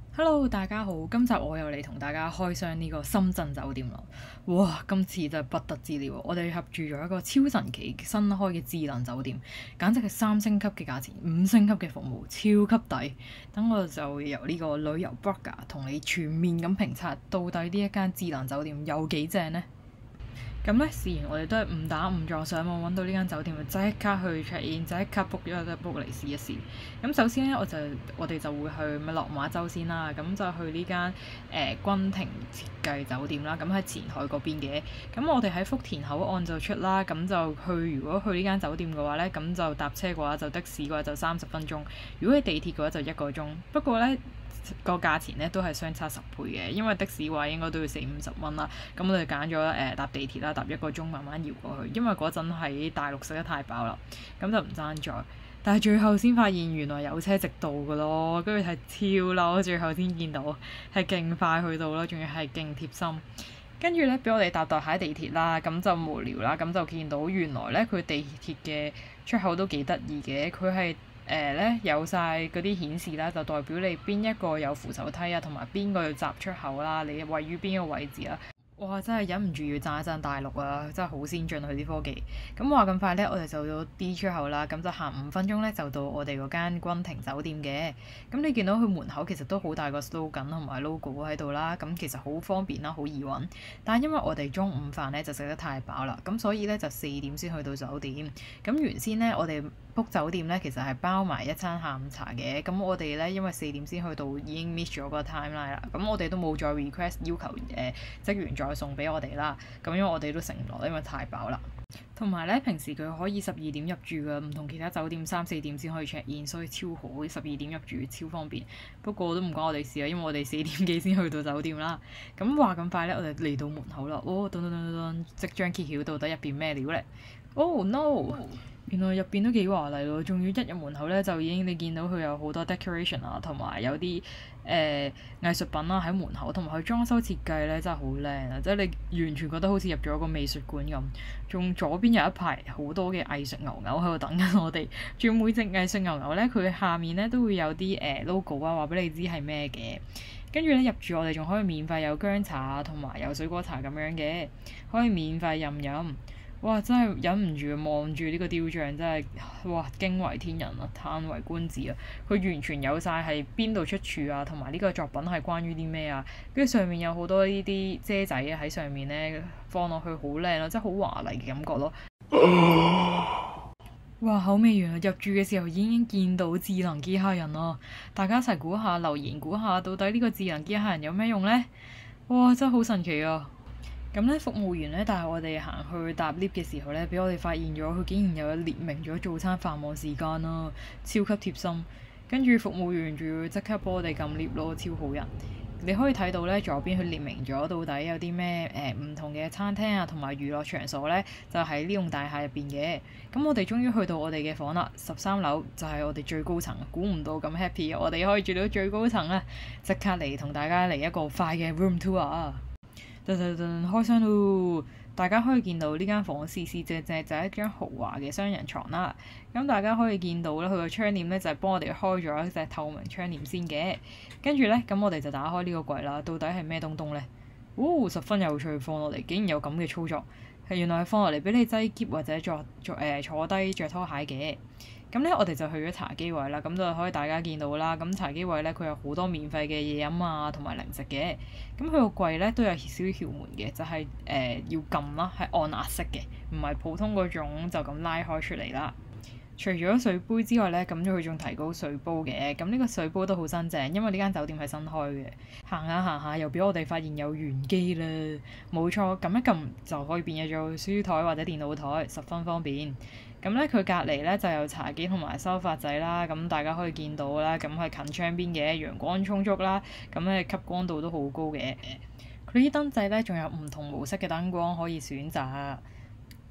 Hello，大家好，今集我又嚟同大家開箱呢個深圳酒店啦。哇，今次真係不得之了，我哋入住咗一個超神奇新開嘅智能酒店，簡直係3星級嘅價錢，5星級嘅服務，超級抵。等我就由呢個旅遊 blogger 同你全面咁評測，到底呢一間智能酒店有幾正呢？咁咧，事然我哋都係誤打誤撞上網揾到呢間酒店，就即刻去 check in，即刻 book 咗個 book 嚟試一試。咁首先咧，我哋就會去落馬洲先啦，咁就去呢間君庭設計酒店啦，咁喺前海嗰邊嘅。咁我哋喺福田口岸就出啦，咁就如果去呢間酒店嘅話咧，咁就搭車嘅話就的士嘅話就30分鐘，如果係地鐵嘅話就1個鐘。不過咧，個價錢咧都係相差10倍嘅，因為的士話應該都要40-50蚊啦。咁我哋揀咗搭地鐵啦，搭1個鐘慢慢搖過去，因為嗰陣喺大陸食得太飽啦，咁就唔爭在。但係最後先發現原來有車直道嘅咯，跟住係超嬲，最後先見到係勁快去到咯，仲要係勁貼心。跟住咧，俾我哋搭下地鐵啦，咁就無聊啦，咁就見到原來咧佢地鐵嘅出口都幾得意嘅，佢係有晒嗰啲顯示啦，就代表你邊一個有扶手梯啊，同埋邊個要閘出口啦，你位於邊個位置啦。哇！真係忍唔住要讚一讚大陸啊，真係好先進佢啲科技。咁話咁快呢，我哋就到 D 出口啦，咁就行5分鐘呢，就到我哋嗰間君庭酒店嘅。咁你見到佢門口其實都好大個 slogan 同埋 logo 喺度啦，咁其實好方便啦，好易揾。但係因為我哋中午飯呢就食得太飽啦，咁所以呢就4點先去到酒店。咁原先呢，我哋book 酒店呢其實係包埋一餐下午茶嘅，咁我哋呢，因為4點先去到已經 miss 咗個 timeline 啦，咁我哋都冇再 request 要求職員再送俾我哋啦，咁因為我哋都承諾，因為太飽啦。同埋咧，平時佢可以12點入住㗎，唔同其他酒店3-4點先可以 check in，所以超好，12點入住超方便。不過都唔關我哋事啊，因為我哋4點幾先去到酒店啦。咁話咁快咧，我哋嚟到門口啦，即將揭曉到底入邊咩料咧？Oh no！原來入邊都幾華麗喎，仲要一入門口咧就已經你見到佢有好多 decoration 啊，同埋有啲藝術品啦喺門口，同埋佢裝修設計咧真係好靚啊！即係你完全覺得好似入咗一個美術館咁。仲左邊有一排好多嘅藝術牛牛喺度等緊我哋，仲每隻藝術牛牛咧佢下面咧都會有啲logo 啊，話俾你知係咩嘅。跟住咧入住我哋仲可以免費有薑茶啊，同埋有水果茶咁樣嘅，可以免費飲。哇！真係忍唔住望住呢個雕像，真係哇驚為天人啊，歎為觀止啊！佢完全有晒係邊度出處啊，同埋呢個作品係關於啲咩啊？跟住上面有好多呢啲遮仔喺上面咧，放落去好靚咯，真係好華麗嘅感覺咯。哇！口味完啦，入住嘅時候已經見到智能機械人咯，大家一齊估下，留言估下，到底呢個智能機械人有咩用呢？哇！真係好神奇啊！咁咧，服務員咧帶我哋行去搭 lift 嘅時候咧，俾我哋發現咗佢竟然有列明咗早餐繁忙時間啦，超級貼心。跟住服務員仲要即刻幫我哋撳 lift 咯，超好人。你可以睇到咧，左邊佢列明咗到底有啲咩唔同嘅餐廳啊，同埋娛樂場所咧，就喺呢棟大廈入邊嘅。咁我哋終於去到我哋嘅房啦，13樓就係我哋最高層，估唔到咁 happy，我哋可以住到最高層啊！即刻嚟同大家嚟一個快嘅 room tour 啊！開箱咯！大家可以見到呢間房四四正正就係一張豪華嘅雙人床啦。咁大家可以見到咧，佢個窗簾咧就係幫我哋開咗一隻透明窗簾先嘅。跟住咧，咁我哋就打開呢個櫃啦。到底係咩東東咧？十分有趣，放落嚟竟然有咁嘅操作，係原來係放落嚟俾你擠喼或者坐低着拖鞋嘅。咁咧，我哋就去咗茶几位啦，咁就可以大家見到啦。咁茶几位咧，佢有好多免費嘅嘢飲啊，同埋零食嘅。咁佢個櫃咧都有少少竅門嘅，就係要撳啦，係按壓式嘅，唔係普通嗰種就咁拉開出嚟啦。除咗水杯之外咧，咁佢仲提高水煲嘅。咁呢個水煲都好新淨，因為呢間酒店係新開嘅。行下行下又俾我哋發現有玄機啦，冇錯，撳一撳就可以變咗做書台或者電腦台，十分方便。咁咧，佢隔離咧就有茶几同埋收發仔啦，咁大家可以見到啦，咁係近窗邊嘅，陽光充足啦，咁咧吸光度都好高嘅。佢啲燈掣咧仲有唔同模式嘅燈光可以選擇。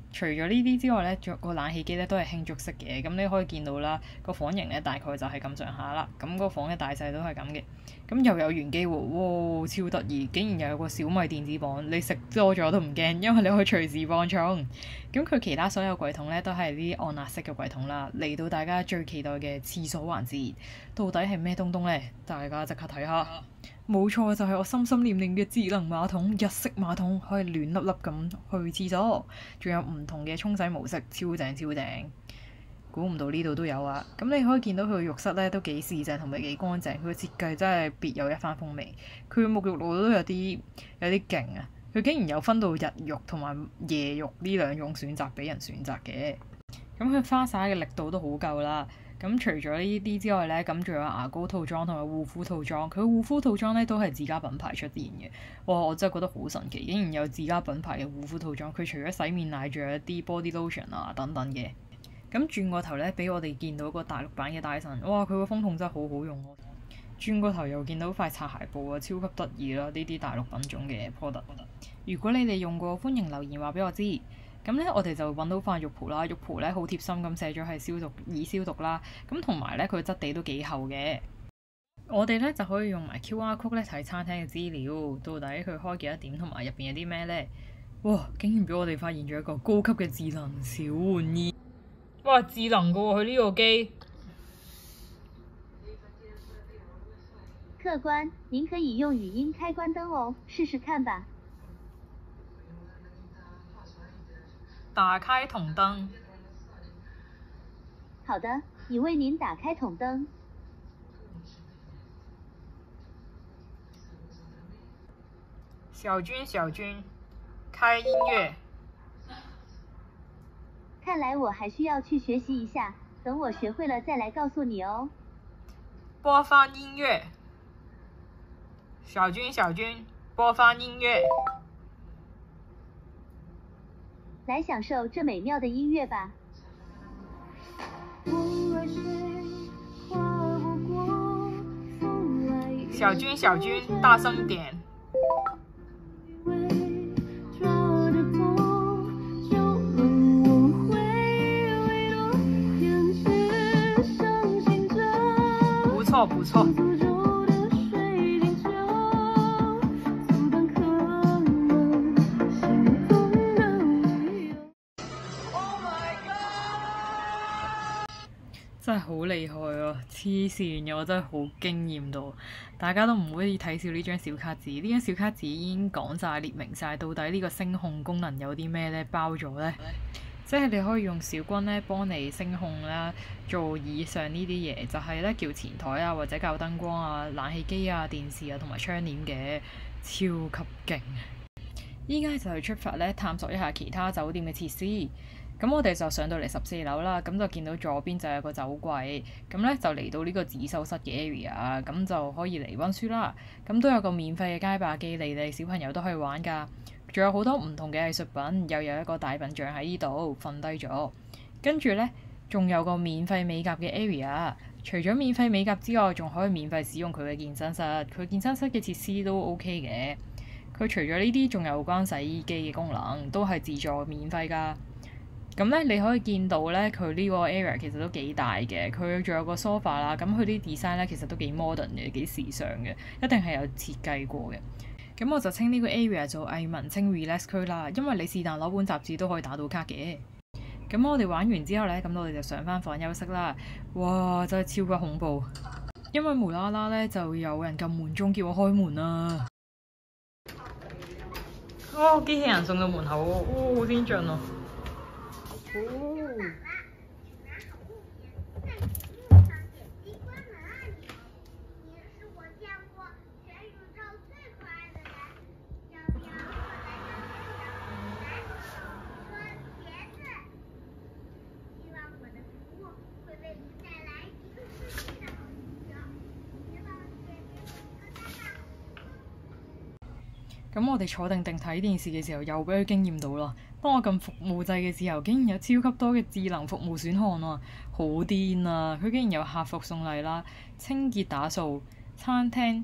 除咗呢啲之外咧，仲有個冷氣機咧都係輕觸式嘅，咁你可以見到啦，個房型咧大概就係咁上下啦，咁個房嘅大細都係咁嘅，咁又有玄機喎，哇超得意，竟然又有個小米電子磅，你食多咗都唔驚，因為你可以隨時磅重。咁佢其他所有櫃桶咧都係啲按壓式嘅櫃桶啦。嚟到大家最期待嘅廁所環節，到底係咩東東呢？大家即刻睇下。冇錯，就係我心心念念嘅智能馬桶，日式馬桶可以暖粒粒咁去廁所，仲有唔同嘅沖洗模式，超正超正。估唔到呢度都有啊！咁你可以見到佢嘅浴室咧都幾四正同埋幾乾淨，佢嘅設計真係別有一番風味。佢嘅沐浴露都有啲勁啊！佢竟然有分到日浴同埋夜浴呢兩種選擇俾人選擇嘅。咁佢花灑嘅力度都好夠啦。咁除咗呢啲之外咧，咁仲有牙膏套裝同埋護膚套裝。佢護膚套裝咧都係自家品牌出現嘅。哇！我真係覺得好神奇，竟然有自家品牌嘅護膚套裝。佢除咗洗面奶，仲有一啲 body lotion 啊等等嘅。咁轉個頭咧，俾我哋見到個大陸版嘅戴森。哇！佢個風筒真係好好用喎。轉個頭又見到塊擦鞋布啊，超級得意啦！呢啲大陸品種嘅 product。如果你哋用過，歡迎留言話俾我知。咁咧，我哋就揾到塊浴袍啦。浴袍咧好貼心咁寫咗係消毒易消毒啦。咁同埋咧，佢質地都幾厚嘅。我哋咧就可以用埋 QR code 咧睇餐廳嘅資料，到底佢開幾多點同埋入邊有啲咩咧？哇！竟然俾我哋發現咗一個高級嘅智能小玩意。哇！智能噶喎，佢呢個機。 客官，您可以用語音開關燈哦，試試看吧。 打開筒燈。 好的，已為您打開筒燈。 小君，開音樂。 看來我還需要去學習一下，等我學會了再來告訴你哦。 播放音樂。小君，播放音樂。 來享受這美妙的音樂吧。 小君，大聲點。不錯。真係好厲害啊！黐線嘅，我真係好驚豔到，大家都唔可以睇少呢張小卡紙。呢張小卡紙已經講晒列明晒，到底呢個聲控功能有啲咩呢？包咗呢？即係你可以用小君咧幫你聲控啦，做以上呢啲嘢，就係咧叫前台啊，或者校燈光啊、冷氣機啊、電視啊同埋窗簾嘅，超級勁！依家就係出發咧探索一下其他酒店嘅設施。咁我哋就上到嚟14樓啦，咁就見到左邊就有個酒櫃，咁咧就嚟到呢個自修室嘅 area，咁就可以嚟溫書啦。咁都有個免費嘅街霸機，你哋小朋友都可以玩㗎。仲有好多唔同嘅藝術品，又有一個大笨象喺呢度瞓低咗。跟住呢，仲有個免費美甲嘅 area。除咗免費美甲之外，仲可以免費使用佢嘅健身室。佢健身室嘅設施都 OK 嘅。佢除咗呢啲，仲有關洗衣機嘅功能，都係自助免費㗎。咁咧，你可以見到咧，佢呢個 area 其實都幾大嘅。佢仲有個 sofa 啦，咁佢啲 design 咧其實都幾 modern 嘅，幾時尚嘅，一定係有設計過嘅。咁我就稱呢個 area 做藝文青 relax 區啦，因為你是但攞本雜誌都可以打到卡嘅。咁我哋玩完之後咧，咁我哋就上翻房休息啦。哇！真係超級恐怖，因為無啦啦咧就有人撳門鐘叫我開門啊！哇！機器人送到門口喎，好先進啊！咁我哋坐定定睇電視嘅時候，又俾佢驚豔到啦。當我撳服務掣嘅時候，竟然有超級多嘅智能服務選項啊！好癲啊！佢竟然有客服送禮啦、清潔打掃、餐廳、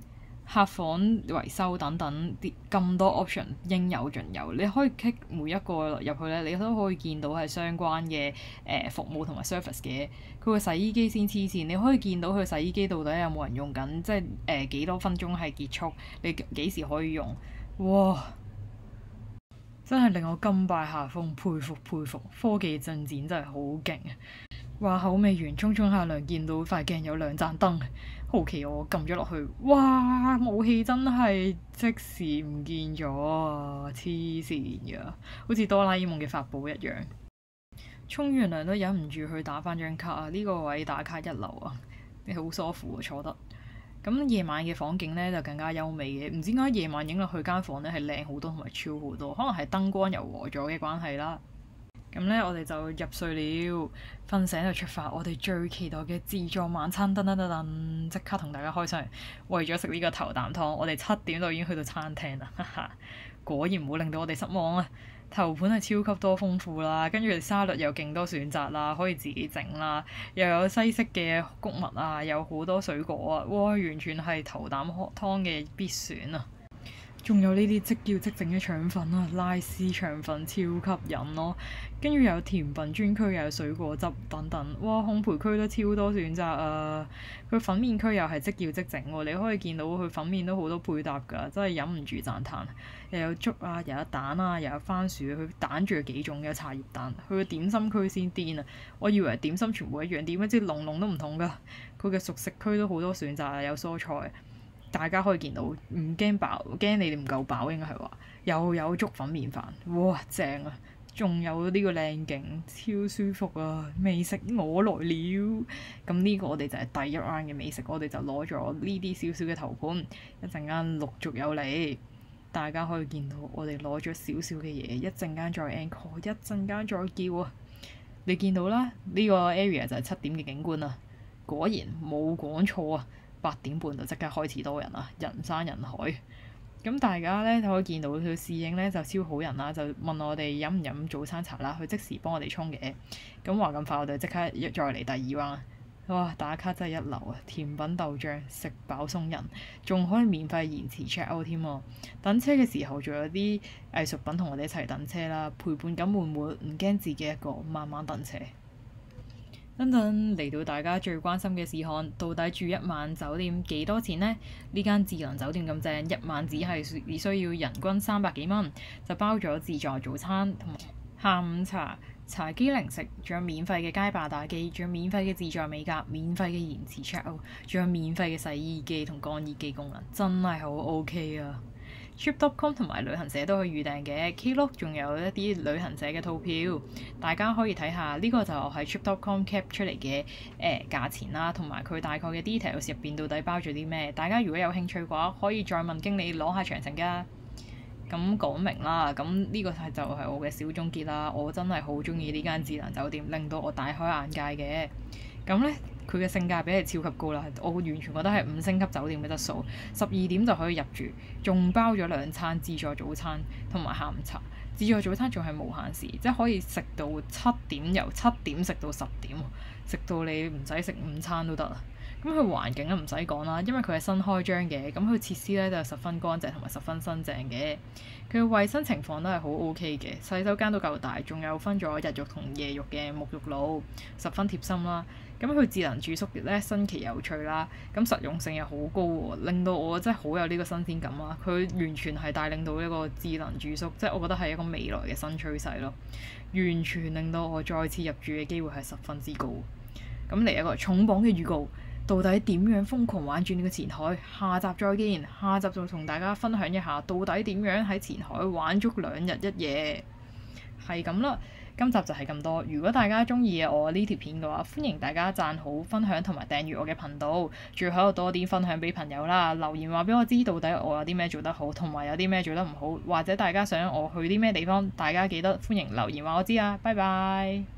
客房維修等等啲咁多 option 應有盡有，你可以 click 每一個入去咧，你都可以見到係相關嘅服務同埋 service 嘅。佢個洗衣機先黐線，你可以見到佢洗衣機到底有冇人用緊，即係幾多分鐘係結束，你幾時可以用？哇！真係令我甘拜下風，佩服佩服，科技進展真係好勁啊！話口未完，沖下涼見到塊鏡有兩盞燈，好奇我撳咗落去，哇！武器真係即時唔見咗啊！黐線㗎，好似哆啦 A 夢嘅法寶一樣。沖完涼都忍唔住去打返張卡啊！呢個位打卡一流啊，你好舒服啊，坐得。咁夜晚嘅房景咧就更加優美嘅，唔知點解夜晚影落去間房咧係靚好多同埋超好多，可能係燈光柔和咗嘅關係啦。咁咧我哋就入睡了，瞓醒就出發，我哋最期待嘅自助晚餐，噔噔噔噔，即刻同大家開上嚟。為咗食呢個頭啖湯，我哋7點就已經去到餐廳啦，哈哈！果然唔好令到我哋失望啊！頭盤係超級多豐富啦，跟住沙律有勁多選擇啦，可以自己整啦，又有西式嘅穀物啊，有好多水果啊，哇！完全係頭啖湯嘅必選啊！仲有呢啲即叫即整嘅腸粉啊，拉絲腸粉超吸引咯，跟住有甜品專區，又有水果汁等等，哇！烘焙區都超多選擇啊！佢粉麵區又係即叫即整喎，你可以見到佢粉麵都好多配搭㗎，真係忍唔住讚歎。又有粥啊，又有蛋啊，又有番薯，佢蛋仲有幾種嘅茶葉蛋。佢嘅點心區先癲啊！我以為點心全部一樣，點知籠籠都唔同㗎。佢嘅熟食區都好多選擇啊，有蔬菜。大家可以見到，唔驚飽，驚你哋唔夠飽應該係話，又有粥粉麵飯，哇正啊！仲有呢個靚景，超舒服啊！美食我來了，咁呢個我哋就係第一 round 嘅美食，我哋就攞咗呢啲少少嘅頭盤，一陣間陸續有嚟，大家可以見到我哋攞咗少少嘅嘢，一陣間再 encore，一陣間再叫啊！你見到啦，呢個 area 就係7點嘅景觀啊，果然冇講錯啊！8點半就即刻開始多人啦，人山人海。咁大家咧可以見到佢侍應咧就超好人啦，就問我哋飲唔飲早餐茶啦，佢即時幫我哋沖嘅。咁話咁快，我哋即刻再嚟第2 round。哇！打卡真係一流啊！甜品豆漿食飽送人，仲可以免費延遲 check out 添喎。等車嘅時候仲有啲藝術品同我哋一齊等車啦，陪伴感滿滿，唔驚自己一個慢慢等車。等等嚟到大家最關心嘅事項，到底住一晚酒店幾多錢呢？呢間智能酒店咁正，一晚只係需要人均300幾蚊，就包咗自助早餐同埋下午茶、茶几零食，仲有免費嘅街霸打機，仲有免費嘅自助美甲、免費嘅延遲 check out，仲有免費嘅洗衣機同乾衣機功能，真係好 OK 啊！Trip.com 同埋旅行社都可以預訂嘅 Klook 仲有一啲旅行社嘅套票，大家可以睇下呢個就係 Trip.com cap 出嚟嘅價錢啦，同埋佢大概嘅 details 入邊到底包咗啲咩？大家如果有興趣嘅話，可以再問經理攞下詳情㗎。咁講明啦，咁呢個就係我嘅小總結啦。我真係好中意呢間智能酒店，令到我大開眼界嘅。咁呢，佢嘅性價比係超級高啦，我完全覺得係5星級酒店嘅質素。12點就可以入住，仲包咗2餐自助早餐同埋下午茶。自助早餐仲係無限時，即係可以食到7點，由7點食到10點，食到你唔使食午餐都得啊！咁佢環境都唔使講啦，因為佢係新開張嘅，咁佢設施咧就十分乾淨同埋十分新淨嘅。佢嘅衞生情況都係好 OK 嘅，洗手間都夠大，仲有分咗日浴同夜浴嘅沐浴露，十分貼心啦。咁佢智能住宿咧新奇有趣啦，咁實用性又好高喎，令到我真係好有呢個新鮮感啊！佢完全係帶領到一個智能住宿，即係我覺得係一個未來嘅新趨勢咯，完全令到我再次入住嘅機會係十分之高。咁嚟一個重磅嘅預告。到底點樣瘋狂玩轉呢個前海？下集再見，下集就同大家分享一下到底點樣喺前海玩足2日1夜。係咁啦，今集就係咁多。如果大家中意我呢條片嘅話，歡迎大家讚好、分享同埋訂閱我嘅頻道。最好多啲分享俾朋友啦，留言話俾我知到底我有啲咩做得好，同埋有啲咩做得唔好，或者大家想我去啲咩地方，大家記得歡迎留言話我知啊。拜拜。